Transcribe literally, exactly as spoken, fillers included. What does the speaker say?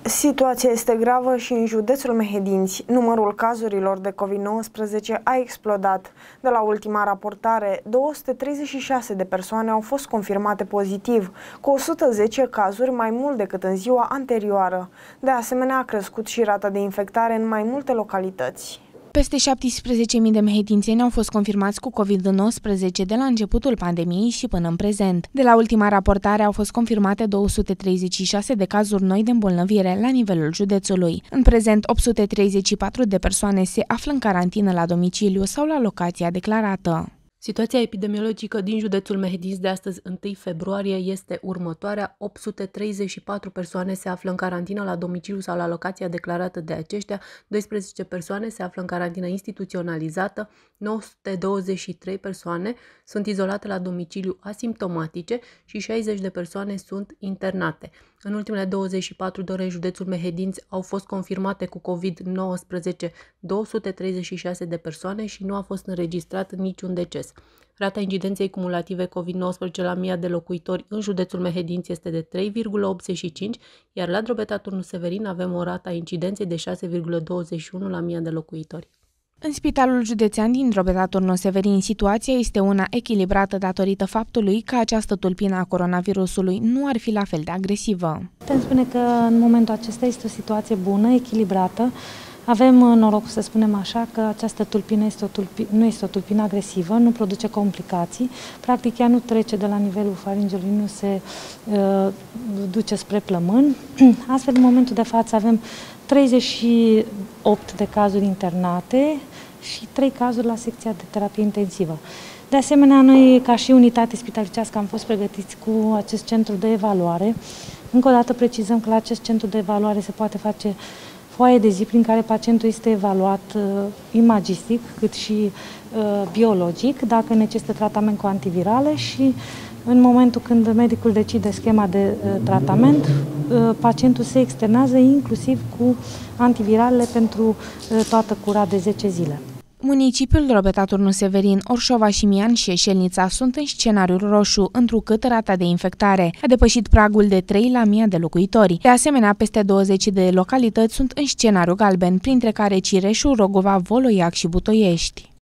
Situația este gravă și în județul Mehedinți. Numărul cazurilor de COVID nouăsprezece a explodat. De la ultima raportare, două sute treizeci și șase de persoane au fost confirmate pozitiv, cu o sută zece cazuri mai mult decât în ziua anterioară. De asemenea, a crescut și rata de infectare în mai multe localități. Peste șaptesprezece mii de mehedințeni au fost confirmați cu COVID nouăsprezece de la începutul pandemiei și până în prezent. De la ultima raportare au fost confirmate două sute treizeci și șase de cazuri noi de îmbolnăvire la nivelul județului. În prezent, opt sute treizeci și patru de persoane se află în carantină la domiciliu sau la locația declarată. Situația epidemiologică din județul Mehedinți de astăzi, întâi februarie, este următoarea. opt sute treizeci și patru persoane se află în carantină la domiciliu sau la locația declarată de aceștia, douăsprezece persoane se află în carantină instituționalizată, nouă sute douăzeci și trei persoane sunt izolate la domiciliu asimptomatice și șaizeci de persoane sunt internate. În ultimele douăzeci și patru de ore în județul Mehedinți au fost confirmate cu COVID nouăsprezece două sute treizeci și șase de persoane și nu a fost înregistrat niciun deces. Rata incidenței cumulative COVID nouăsprezece la mie de locuitori în județul Mehedinți este de trei virgulă optzeci și cinci, iar la Drobeta Turnu Severin avem o rată a incidenței de șase virgulă douăzeci și unu la mie de locuitori. În Spitalul Județean din Drobeta Turnu Severin, situația este una echilibrată datorită faptului că această tulpină a coronavirusului nu ar fi la fel de agresivă. Putem spune că în momentul acesta este o situație bună, echilibrată. Avem noroc, să spunem așa, că această tulpină este o tulpi, nu este o tulpină agresivă, nu produce complicații. Practic, ea nu trece de la nivelul faringelui, nu se uh, duce spre plămân. Astfel, în momentul de față, avem treizeci și opt de cazuri internate și trei cazuri la secția de terapie intensivă. De asemenea, noi, ca și unitate spitalicească, am fost pregătiți cu acest centru de evaluare. Încă o dată precizăm că la acest centru de evaluare se poate face foaie de zi prin care pacientul este evaluat uh, imagistic, cât și uh, biologic, dacă necesită tratament cu antivirale și în momentul când medicul decide schema de uh, tratament, uh, pacientul se externează inclusiv cu antivirale pentru uh, toată cura de zece zile. Municipiul Drobeta Turnu Severin, Orșova și Mian și Eșelnița sunt în scenariul roșu, întrucât rata de infectare a depășit pragul de trei la mie de locuitori. De asemenea, peste douăzeci de localități sunt în scenariu galben, printre care Cireșul, Rogova, Voloiac și Butoiești.